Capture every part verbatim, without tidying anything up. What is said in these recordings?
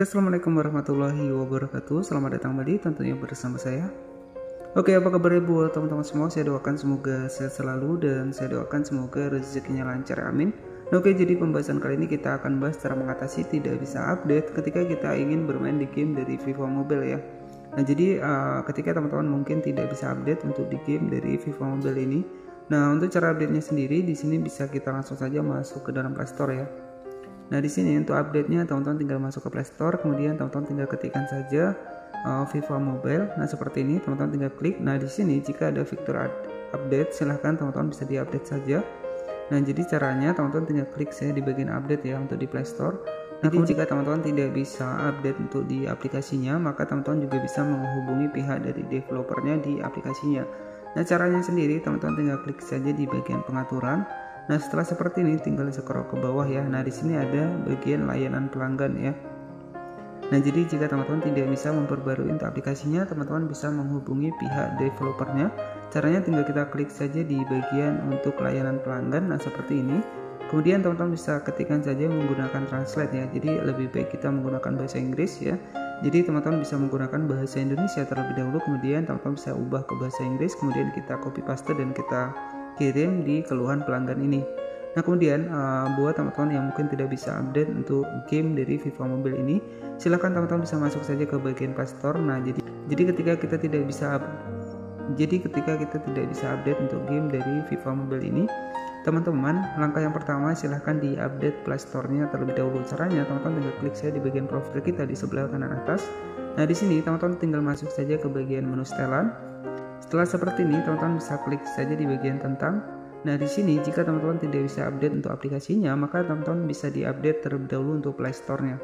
Assalamualaikum warahmatullahi wabarakatuh. Selamat datang kembali tentunya bersama saya. Oke, apa kabar buat teman-teman semua? Saya doakan semoga sehat selalu dan saya doakan semoga rezekinya lancar, amin. Oke, jadi pembahasan kali ini kita akan bahas cara mengatasi tidak bisa update ketika kita ingin bermain di game dari FIFA Mobile ya. Nah, jadi uh, ketika teman-teman mungkin tidak bisa update untuk di game dari FIFA Mobile ini. Nah, untuk cara update-nya sendiri di sini bisa kita langsung saja masuk ke dalam Play Store ya. Nah, di sini untuk update-nya teman-teman tinggal masuk ke Play Store, kemudian teman-teman tinggal ketikkan saja uh, FIFA Mobile. Nah, seperti ini teman-teman tinggal klik. Nah, di sini jika ada fitur update, silahkan teman-teman bisa di-update saja. Nah, jadi caranya teman-teman tinggal klik saya di bagian update ya untuk di Play Store. Nah, jadi jika teman-teman tidak bisa update untuk di aplikasinya, maka teman-teman juga bisa menghubungi pihak dari developernya di aplikasinya. Nah, caranya sendiri teman-teman tinggal klik saja di bagian pengaturan. Nah, setelah seperti ini tinggal scroll ke bawah ya. Nah, di sini ada bagian layanan pelanggan ya. Nah, jadi jika teman-teman tidak bisa memperbarui untuk aplikasinya, teman-teman bisa menghubungi pihak developernya. Caranya tinggal kita klik saja di bagian untuk layanan pelanggan. Nah, seperti ini. Kemudian teman-teman bisa ketikkan saja menggunakan translate ya. Jadi lebih baik kita menggunakan bahasa Inggris ya. Jadi teman-teman bisa menggunakan bahasa Indonesia terlebih dahulu, kemudian teman-teman bisa ubah ke bahasa Inggris, kemudian kita copy paste dan kita kirim di keluhan pelanggan ini. Nah, kemudian uh, buat teman-teman yang mungkin tidak bisa update untuk game dari FIFA Mobile ini, silahkan teman-teman bisa masuk saja ke bagian Play Store. Nah, jadi jadi ketika kita tidak bisa jadi ketika kita tidak bisa update untuk game dari FIFA Mobile ini, teman-teman, langkah yang pertama silahkan di-update Play Store-nya terlebih dahulu. Caranya teman-teman tinggal klik saja di bagian profil kita di sebelah kanan atas. Nah, di sini teman-teman tinggal masuk saja ke bagian menu setelan. Setelah seperti ini, teman-teman bisa klik saja di bagian tentang. Nah, di sini jika teman-teman tidak bisa update untuk aplikasinya, maka teman-teman bisa di-update terlebih dahulu untuk Play Store-nya.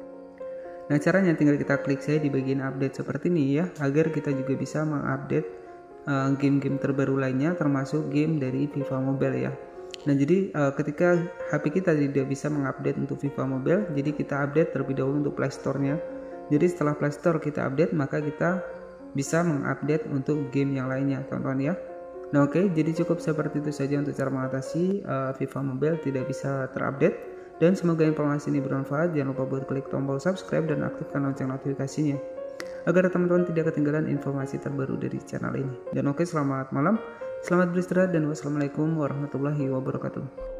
Nah, caranya tinggal kita klik saja di bagian update seperti ini ya, agar kita juga bisa mengupdate uh, game-game terbaru lainnya, termasuk game dari FIFA Mobile ya. Nah, jadi uh, ketika H P kita tidak bisa mengupdate untuk FIFA Mobile, jadi kita update terlebih dahulu untuk Play Store-nya. Jadi setelah Play Store kita update, maka kita bisa mengupdate untuk game yang lainnya, teman-teman ya. Nah, oke, okay, jadi cukup seperti itu saja untuk cara mengatasi uh, FIFA Mobile tidak bisa terupdate. Dan semoga informasi ini bermanfaat. Jangan lupa buat klik tombol subscribe dan aktifkan lonceng notifikasinya agar teman-teman tidak ketinggalan informasi terbaru dari channel ini. Dan oke, okay, selamat malam, selamat beristirahat, dan wassalamualaikum warahmatullahi wabarakatuh.